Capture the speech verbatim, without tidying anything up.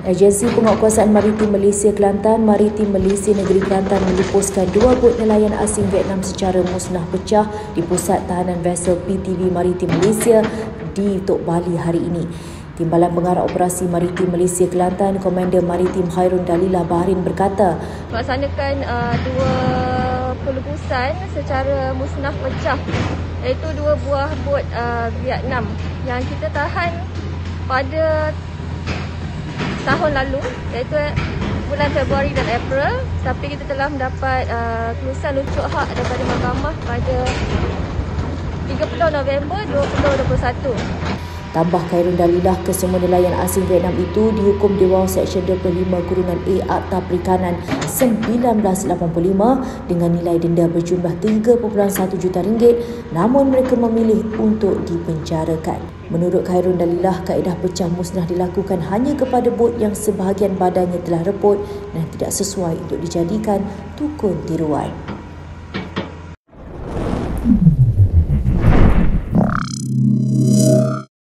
Agensi Penguatkuasaan Maritim Malaysia Kelantan, Maritim Malaysia Negeri Kelantan melupuskan dua bot nelayan asing Vietnam secara musnah pecah di Pusat Tahanan Vessel P T V Maritim Malaysia di Tok Bali hari ini. Timbalan Pengarah Operasi Maritim Malaysia Kelantan, Komander Maritim Khairun Dalilah Bahrin berkata, melaksanakan uh, dua pelupusan secara musnah pecah, iaitu dua buah bot uh, Vietnam yang kita tahan pada tahun lalu, iaitu bulan Februari dan April, tapi kita telah mendapat uh, kelulusan lucuk hak daripada mahkamah pada tiga puluh November dua ribu dua puluh satu. Tambah Khairun Dalilah, kesemua nelayan asing Vietnam itu dihukum di bawah Seksyen dua puluh lima Kurungan A Akta Perikanan seribu sembilan ratus lapan puluh lima dengan nilai denda berjumlah tiga perpuluhan satu juta ringgit, namun mereka memilih untuk dipenjarakan. Menurut Khairun Dalilah, kaedah pecah musnah dilakukan hanya kepada bot yang sebahagian badannya telah reput dan tidak sesuai untuk dijadikan tukun tiruan.